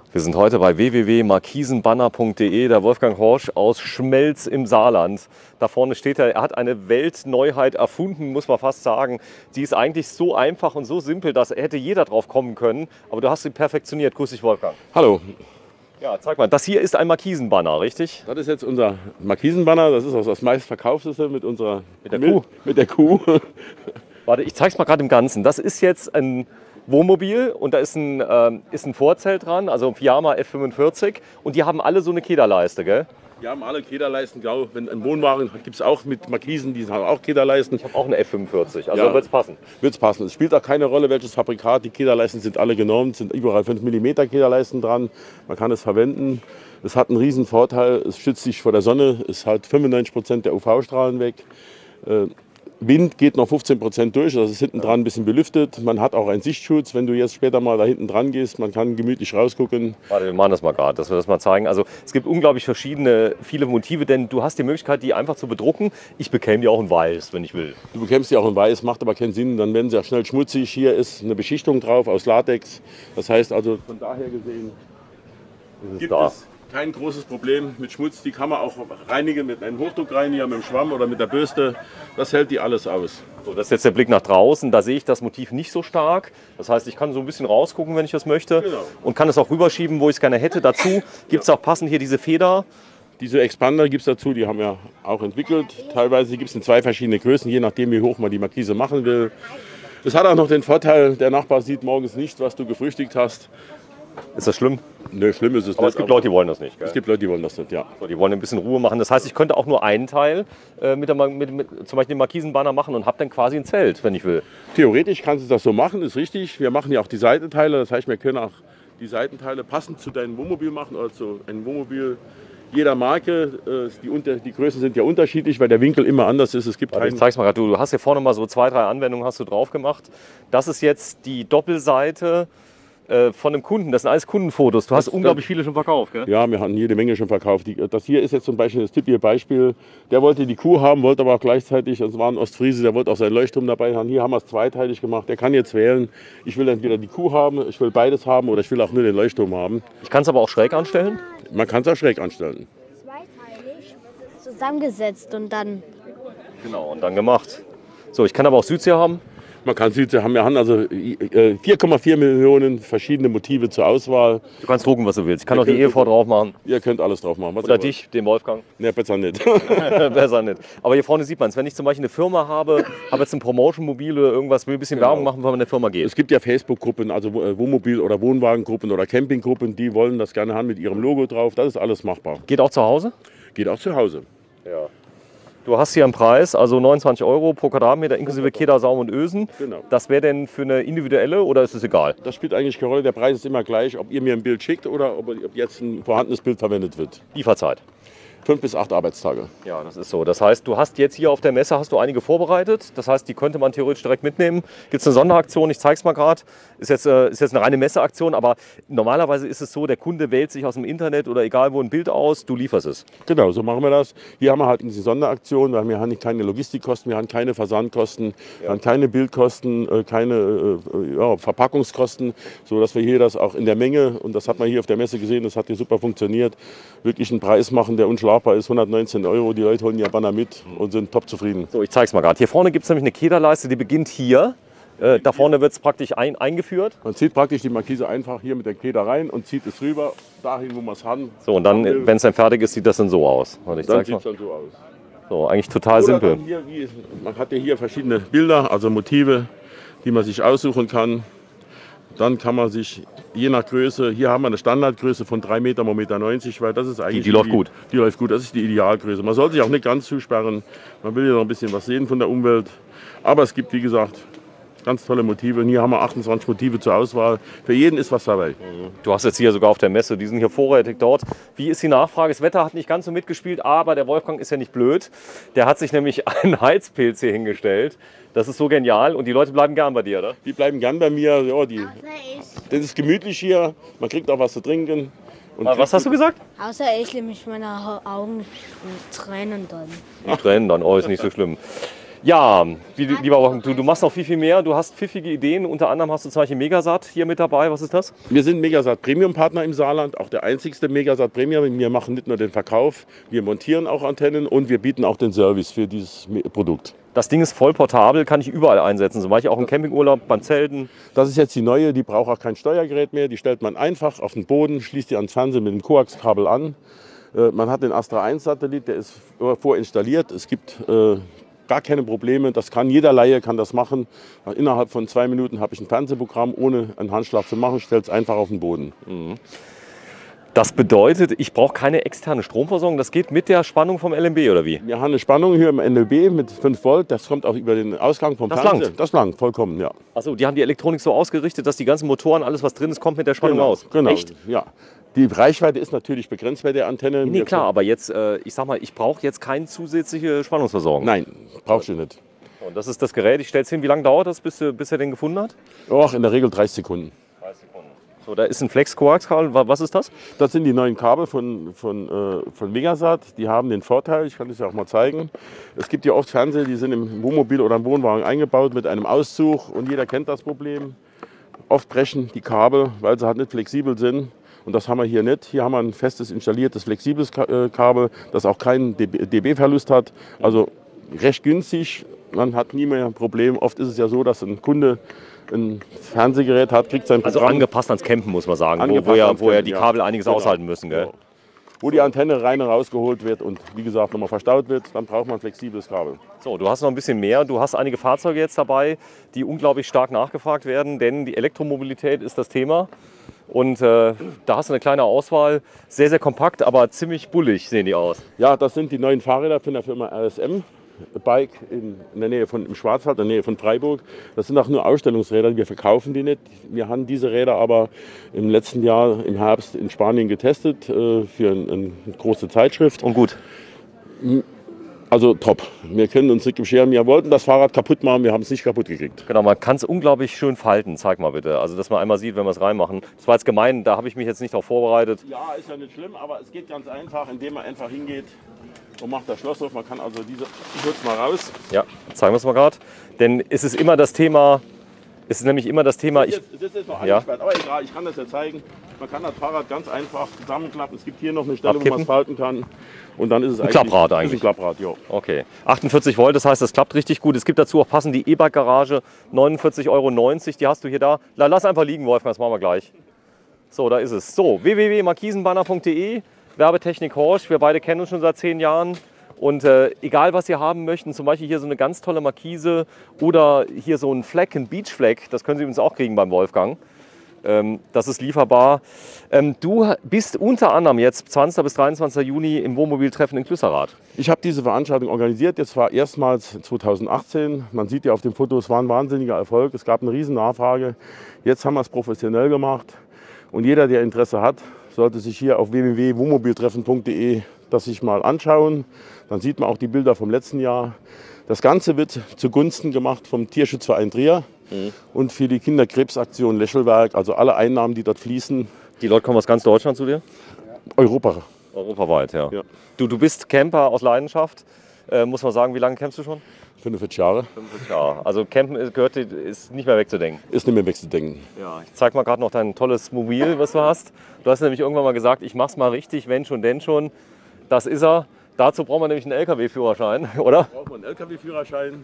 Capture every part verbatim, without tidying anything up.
Wir sind heute bei w w w punkt markisenbanner punkt de. Der Wolfgang Horsch aus Schmelz im Saarland. Da vorne steht er, er hat eine Weltneuheit erfunden, muss man fast sagen. Die ist eigentlich so einfach und so simpel, dass hätte jeder drauf kommen können. Aber du hast sie perfektioniert. Grüß dich, Wolfgang. Hallo. Ja, zeig mal, das hier ist ein Markisenbanner, richtig? Das ist jetzt unser Markisenbanner. Das ist auch das meistverkaufteste mit unserer Mit der Kuh. Mit der Kuh. Warte, ich zeig's mal gerade im Ganzen. Das ist jetzt ein Wohnmobil und da ist ein, ähm, ist ein Vorzelt dran, also ein Fiamma F fünfundvierzig, und die haben alle so eine Kederleiste, gell? Die haben alle Kederleisten, genau. Wenn ein Wohnwagen gibt es auch mit Markisen, die haben auch Kederleisten. Ich habe auch eine F fünfundvierzig, also Ja. wird's passen. Wird es passen. Es spielt auch keine Rolle, welches Fabrikat. Die Kederleisten sind alle genormt, sind überall fünf Millimeter Kederleisten dran. Man kann es verwenden. Es hat einen riesen Vorteil, es schützt sich vor der Sonne, es hält fünfundneunzig Prozent der U V-Strahlen weg. Äh, Wind geht noch fünfzehn Prozent durch, das ist hinten dran ein bisschen belüftet. Man hat auch einen Sichtschutz, wenn du jetzt später mal da hinten dran gehst. Man kann gemütlich rausgucken. Warte, wir machen das mal gerade, dass wir das mal zeigen. Also es gibt unglaublich verschiedene, viele Motive, denn du hast die Möglichkeit, die einfach zu bedrucken. Ich bekäme die auch in weiß, wenn ich will. Du bekämst die auch in weiß, macht aber keinen Sinn, dann werden sie ja schnell schmutzig. Hier ist eine Beschichtung drauf aus Latex. Das heißt also, von daher gesehen gibt da. es kein großes Problem mit Schmutz. Die kann man auch reinigen mit einem Hochdruckreiniger, mit dem Schwamm oder mit der Bürste. Das hält die alles aus. So, das ist jetzt der Blick nach draußen. Da sehe ich das Motiv nicht so stark. Das heißt, ich kann so ein bisschen rausgucken, wenn ich das möchte. Genau. Und kann es auch rüberschieben, wo ich es gerne hätte. Dazu gibt es auch passend hier diese Feder. Diese Expander gibt es dazu, die haben wir auch entwickelt. Teilweise gibt es in zwei verschiedene Größen, je nachdem wie hoch man die Markise machen will. Es hat auch noch den Vorteil, der Nachbar sieht morgens nicht, was du gefrühstückt hast. Ist das schlimm? Nö, schlimm ist es Aber nicht. es gibt Leute, die wollen das nicht, gell? Es gibt Leute, die wollen das nicht, ja. So, die wollen ein bisschen Ruhe machen. Das heißt, ich könnte auch nur einen Teil äh, mit, der, mit, mit zum Beispiel den Markisenbanner machen und habe dann quasi ein Zelt, wenn ich will. Theoretisch kannst du das so machen, ist richtig. Wir machen ja auch die Seitenteile, das heißt, wir können auch die Seitenteile passend zu deinem Wohnmobil machen oder zu einem Wohnmobil jeder Marke. Äh, die, unter, die Größen sind ja unterschiedlich, weil der Winkel immer anders ist. Es gibt Also ich keinen. zeig's mal gerade. Du, du hast hier vorne mal so zwei, drei Anwendungen hast du drauf gemacht. Das ist jetzt die Doppelseite äh, von einem Kunden. Das sind alles Kundenfotos. Du hast Das- unglaublich viele schon verkauft, gell? Ja, wir hatten jede Menge schon verkauft. Die, das hier ist jetzt zum Beispiel das typische Beispiel. Der wollte die Kuh haben, wollte aber auch gleichzeitig, es war ein Ostfriese, der wollte auch seinen Leuchtturm dabei haben. Hier haben wir es zweiteilig gemacht. Der kann jetzt wählen, ich will entweder die Kuh haben, ich will beides haben oder ich will auch nur den Leuchtturm haben. Ich kann es aber auch schräg anstellen. Man kann es auch schräg anstellen. Zweiteilig wird es zusammengesetzt und dann. Genau, und dann gemacht. So, ich kann aber auch Südsee haben. Man kann sie haben, wir haben also äh, vier Komma vier Millionen verschiedene Motive zur Auswahl. Du kannst drucken, was du willst. Ich kann Ihr auch die könnt- Ehefrau drauf machen. Ihr könnt alles drauf machen. Was Oder ihr dich, den Wolfgang. wollt. Ne, besser nicht. Besser nicht. Aber hier vorne sieht man es. Wenn ich zum Beispiel eine Firma habe, habe jetzt ein Promotion-Mobil oder irgendwas, will ein bisschen Genau. Werbung machen, wenn man in eine Firma geht. Es gibt ja Facebook-Gruppen, also Wo- äh, Wohnmobil- oder Wohnwagengruppen oder Campinggruppen, die wollen das gerne haben mit ihrem Logo drauf. Das ist alles machbar. Geht auch zu Hause? Geht auch zu Hause. Ja. Du hast hier einen Preis, also neunundzwanzig Euro pro Quadratmeter inklusive Keder, Saum und Ösen. Genau. Das wäre denn für eine individuelle oder ist es egal? Das spielt eigentlich keine Rolle. Der Preis ist immer gleich, ob ihr mir ein Bild schickt oder ob ob jetzt ein vorhandenes Bild verwendet wird. Lieferzeit. Fünf bis acht Arbeitstage. Ja, das ist so. Das heißt, du hast jetzt hier auf der Messe hast du einige vorbereitet. Das heißt, die könnte man theoretisch direkt mitnehmen. Gibt es eine Sonderaktion? Ich zeige es mal gerade. Ist jetzt, äh, ist jetzt eine reine Messeaktion, aber normalerweise ist es so, der Kunde wählt sich aus dem Internet oder egal wo ein Bild aus, du lieferst es. Genau, so machen wir das. Hier haben wir halt diese Sonderaktion, weil wir haben keine Logistikkosten, wir haben keine Versandkosten, wir haben keine Bildkosten, äh, keine äh, ja, Verpackungskosten, sodass wir hier das auch in der Menge, und das hat man hier auf der Messe gesehen, das hat hier super funktioniert, wirklich einen Preis machen, der unschlagbar ist, hundertneunzehn Euro. Die Leute holen ihr Banner mit und sind top zufrieden. So, ich zeige es mal gerade. Hier vorne gibt es nämlich eine Kederleiste, die beginnt hier. Äh, da vorne wird es praktisch ein, eingeführt. Man zieht praktisch die Markise einfach hier mit der Keder rein und zieht es rüber, dahin, wo man es haben. So, und dann, wenn es dann fertig ist, sieht das dann so aus. Warte, ich Dann zeig's sieht mal. es dann so aus. So, eigentlich total Oder simpel. dann hier, wie, man hat ja hier verschiedene Bilder, also Motive, die man sich aussuchen kann. Dann kann man sich je nach Größe, hier haben wir eine Standardgröße von drei Meter mal eins neunzig Meter, weil das ist eigentlich die läuft gut. Die läuft gut, das ist die Idealgröße. Man soll sich auch nicht ganz zusperren, man will ja noch ein bisschen was sehen von der Umwelt. Aber es gibt, wie gesagt, ganz tolle Motive. Und hier haben wir achtundzwanzig Motive zur Auswahl. Für jeden ist was dabei. Du hast jetzt hier sogar auf der Messe, die sind hier vorrätig dort. Wie ist die Nachfrage? Das Wetter hat nicht ganz so mitgespielt, aber der Wolfgang ist ja nicht blöd. Der hat sich nämlich einen Heizpilz hier hingestellt. Das ist so genial und die Leute bleiben gern bei dir, oder? Die bleiben gern bei mir. Ja, die, Außer ich. das ist gemütlich hier, man kriegt auch was zu trinken. Und Ah, was hast du gesagt? Außer ich nämlich meine Augen tränen dann. Die Tränen dann, oh, ist nicht so schlimm. Ja, wie, lieber Wolfgang, du, du machst noch viel, viel mehr. Du hast pfiffige Ideen. Unter anderem hast du zum Beispiel Megasat hier mit dabei. Was ist das? Wir sind Megasat Premium Partner im Saarland, auch der einzigste Megasat Premium. Wir machen nicht nur den Verkauf, wir montieren auch Antennen und wir bieten auch den Service für dieses Produkt. Das Ding ist voll portabel, kann ich überall einsetzen. Zum Beispiel auch im Campingurlaub, beim Zelten. Das ist jetzt die neue, die braucht auch kein Steuergerät mehr. Die stellt man einfach auf den Boden, schließt die ans Fernsehen mit dem Koaxkabel an. Äh, man hat den Astra eins Satellit, der ist vorinstalliert. Es gibt äh, gar keine Probleme. Das kann jeder Laie kann das machen. Innerhalb von zwei Minuten habe ich ein Fernsehprogramm, ohne einen Handschlag zu machen, stellt es einfach auf den Boden. Mhm. Das bedeutet, ich brauche keine externe Stromversorgung. Das geht mit der Spannung vom L M B oder wie? Wir haben eine Spannung hier im N L B mit fünf Volt. Das kommt auch über den Ausgang vom Das Fernseher. langt? Das langt, vollkommen, ja. Achso, die haben die Elektronik so ausgerichtet, dass die ganzen Motoren, alles was drin ist, kommt mit der Spannung Genau, raus. genau. Echt? Ja. Die Reichweite ist natürlich begrenzt bei der Antenne. Nee, Wir klar, können- aber jetzt, äh, ich sag mal, ich brauche jetzt keine zusätzliche Spannungsversorgung. Nein, brauchst du nicht. Und das ist das Gerät. Ich stelle es hin. Wie lange dauert das, bis, du- bis er den gefunden hat? Och, in der Regel dreißig Sekunden. dreißig Sekunden. So, da ist ein Flex-Koax-Kabel. Wa- Was ist das? Das sind die neuen Kabel von, von, äh, von Megasat. Die haben den Vorteil, ich kann das ja auch mal zeigen. Es gibt ja oft Fernseher, die sind im Wohnmobil oder im Wohnwagen eingebaut mit einem Auszug und jeder kennt das Problem. Oft brechen die Kabel, weil sie halt nicht flexibel sind. Und das haben wir hier nicht. Hier haben wir ein festes installiertes, flexibles Ka- äh, Kabel, das auch keinen D B-Verlust hat. Also recht günstig. Man hat nie mehr ein Problem. Oft ist es ja so, dass ein Kunde ein Fernsehgerät hat, kriegt sein Also Programm. angepasst ans Campen, muss man sagen. Wo, Angepasst wo, ja, ans wo ja Campen, die ja. Kabel einiges Genau. aushalten müssen. Gell? Ja. Wo die Antenne rein und rausgeholt wird und wie gesagt nochmal verstaut wird, dann braucht man ein flexibles Kabel. So, du hast noch ein bisschen mehr. Du hast einige Fahrzeuge jetzt dabei, die unglaublich stark nachgefragt werden, denn die Elektromobilität ist das Thema. Und äh, da hast du eine kleine Auswahl. Sehr, sehr kompakt, aber ziemlich bullig sehen die aus. Ja, das sind die neuen Fahrräder von der Firma R S M Bike in, in der Nähe von im Schwarzwald, in der Nähe von Freiburg. Das sind auch nur Ausstellungsräder, wir verkaufen die nicht. Wir haben diese Räder aber im letzten Jahr im Herbst in Spanien getestet äh, für ein, eine große Zeitschrift. Und gut. Also top. Wir können uns nicht beschweren. Wir wollten das Fahrrad kaputt machen, wir haben es nicht kaputt gekriegt. Genau, man kann es unglaublich schön falten. Zeig mal bitte. Also, dass man einmal sieht, wenn wir es reinmachen. Das war jetzt gemein, da habe ich mich jetzt nicht darauf vorbereitet. Ja, ist ja nicht schlimm, aber es geht ganz einfach, indem man einfach hingeht und macht das Schloss auf. Man kann also diese, ich hol's mal raus. Ja, zeigen wir es mal gerade. Denn es ist immer das Thema, es ist nämlich immer das Thema, ich, Jetzt, das ist noch Ja. angesperrt, aber egal, ich kann das ja zeigen. Man kann das Fahrrad ganz einfach zusammenklappen. Es gibt hier noch eine Stelle, wo Abkippen. man es falten kann. Und dann ist es eigentlich Klapprad ist eigentlich. ein Klapprad, ja. okay. achtundvierzig Volt, das heißt, das klappt richtig gut. Es gibt dazu auch passend die E-Bike-Garage, neunundvierzig Euro neunzig, die hast du hier da. La- Lass einfach liegen, Wolfgang, das machen wir gleich. So, da ist es. So, w w w punkt markisenbanner punkt d e, Werbetechnik Horsch. Wir beide kennen uns schon seit zehn Jahren. Und äh, egal, was ihr haben möchten, zum Beispiel hier so eine ganz tolle Markise oder hier so ein Fleck, ein Beach Fleck, das können Sie übrigens auch kriegen beim Wolfgang. Ähm, das ist lieferbar. Ähm, du bist unter anderem jetzt zwanzigsten bis dreiundzwanzigsten Juni im Wohnmobiltreffen in Klüsserath. Ich habe diese Veranstaltung organisiert. Jetzt war erstmals zweitausendachtzehn. Man sieht ja auf den Fotos, es war ein wahnsinniger Erfolg. Es gab eine riesen Nachfrage. Jetzt haben wir es professionell gemacht. Und jeder, der Interesse hat, sollte sich hier auf w w w punkt wohnmobiltreffen punkt d e das sich mal anschauen. Dann sieht man auch die Bilder vom letzten Jahr. Das Ganze wird zugunsten gemacht vom Tierschutzverein Trier mhm. und für die Kinderkrebsaktion Lächelwerk. Also alle Einnahmen, die dort fließen, Die Leute kommen aus ganz Deutschland zu dir? Europa. Europaweit, ja. Ja. Du, du bist Camper aus Leidenschaft. Äh, muss man sagen, wie lange campst du schon? fünfundvierzig Jahre. fünfundvierzig Jahre. Also Campen ist, gehört, ist nicht mehr wegzudenken. Ist nicht mehr wegzudenken. Ja, ich zeig mal gerade noch dein tolles Mobil, was du hast. Du hast nämlich irgendwann mal gesagt, ich mach's mal richtig, wenn schon, denn schon. Das ist er. Dazu braucht man nämlich einen L K W-Führerschein, oder? Braucht man einen L K W-Führerschein.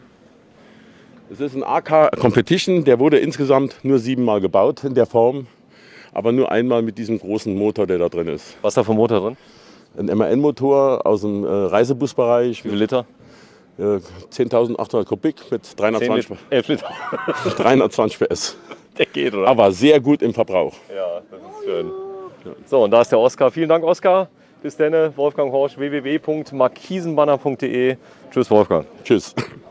Es ist ein A K Competition, der wurde insgesamt nur siebenmal gebaut in der Form, aber nur einmal mit diesem großen Motor, der da drin ist. Was ist da für ein Motor drin? Ein M A N-Motor aus dem äh, Reisebusbereich Wie viel Liter? äh, zehntausendachthundert Kubik mit dreihundertzwanzig, Liter. elf Liter. dreihundertzwanzig P S. Der geht, oder? Aber sehr gut im Verbrauch. Ja, das ist schön. So, und da ist der Oskar. Vielen Dank, Oskar. Bis dann, Wolfgang Horsch, w w w punkt markisenbanner punkt d e. Tschüss, Wolfgang. Tschüss.